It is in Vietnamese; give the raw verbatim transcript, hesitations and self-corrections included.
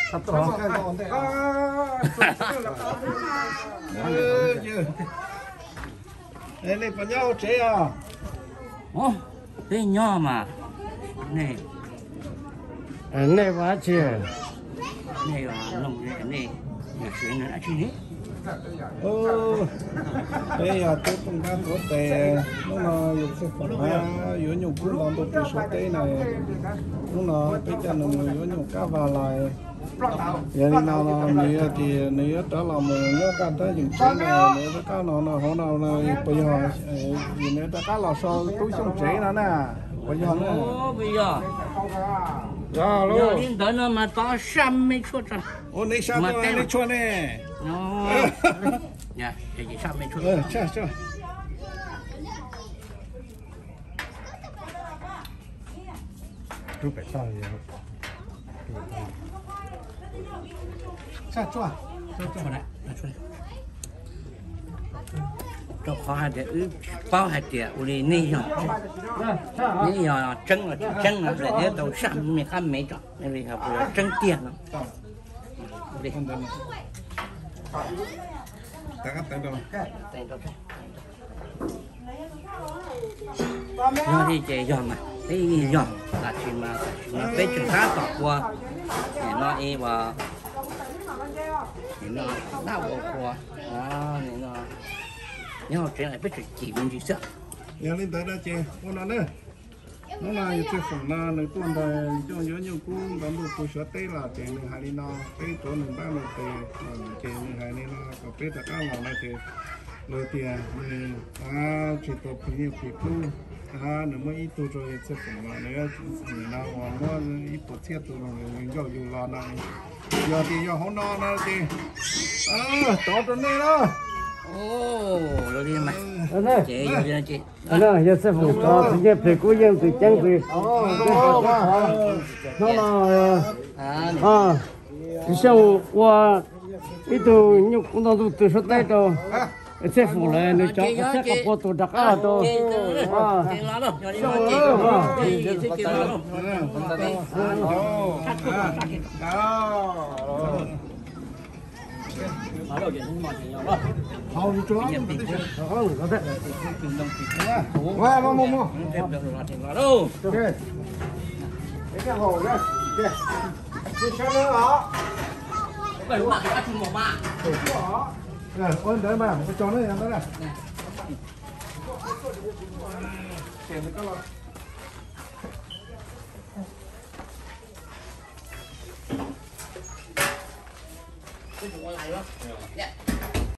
sắp rồi. Đây này bọn nhau chế à? Ồ, đây nhỏ mà. Này, Này quá chế. này là lồng này này, nhiều chuyện nữa chứ nhỉ? Ừ, đây là tôi cũng đang có tè, nó là dùng sản phẩm ha, dưới nhiều cũng làm được cái số tê này, nó là bây giờ là người dưới nhiều cá vào lại, giờ đi nào là nếu thì nếu đó là mình nhớ cá tới dùng chế này, nếu đó cá nào nào họ nào là bây giờ nếu đó cá là so túi trong chế nó nè, bây giờ nè. Ồ, bây giờ. Dạ Giờ đến tới nó mà to xăm mấy chút rồi. Ô, này sao mà này chua nè. Nó. Dạ, cái gì xăm mấy chút. Ờ, chà chà. Chú phải sao vậy? Chà chua. Cho cho này, cho này. Cho khó hạt để ướp, bao hạt để uli nấy rồi. Nấy rồi trứng là trứng là để nếu đầu xăm mình ăn mấy chỗ, nên vì học là trứng tiền lắm. Đi. Ta cắt tay đâu? Tay đâu thế? Nó đi chơi giòn mà, cái giòn là chỉ mà nó cái chừng khá tọt qua, để nó y vào, để nó đau bộ qua, đó, để nó nhưng mà chuyện này biết chỉ mình gì sợ. Giờ lên tới đó chị, con nó nữa. Nó là những cái phần na này tuần đời cho nhớ nhiều cú đón được tôi sửa tết là chị này hai đi nó cái chỗ mình ba mươi tệ chị này hai đi nó có tết là các lò này thì lời tiền thì à chỉ tập thì nhiều việc cú à nếu mà ít tôi rồi sẽ phần là nếu người nào mà mua ít tổ thiết tôi là mình cho dù lò này giờ thì giờ hôm đó nó thì à tốt rồi này đó. Ồ, rồi đi mà. Chị, rồi đi chị. Nó giờ sẽ phụ cho thì giờ phải cố gắng từ chân từ nó là à thì sau qua ít tu nhục cũng đâu từ số tay đâu sẽ phụ lại nó cho sẽ có bộ tổ đặc à đâu à Chị lo đâu, rồi đi sau chị. đó Chị chị chị lo đâu. Hầu như chó. không có thể Qua mua mua mua. Lo đâu. Ok. Cái hồ đây. Ok. Đi xem nữa hả? Bảy bạn đã chung một bạn. Rồi, ôn đấy mà, cái chó này nó này. Tiền nó có lo. Cái chỗ này đó.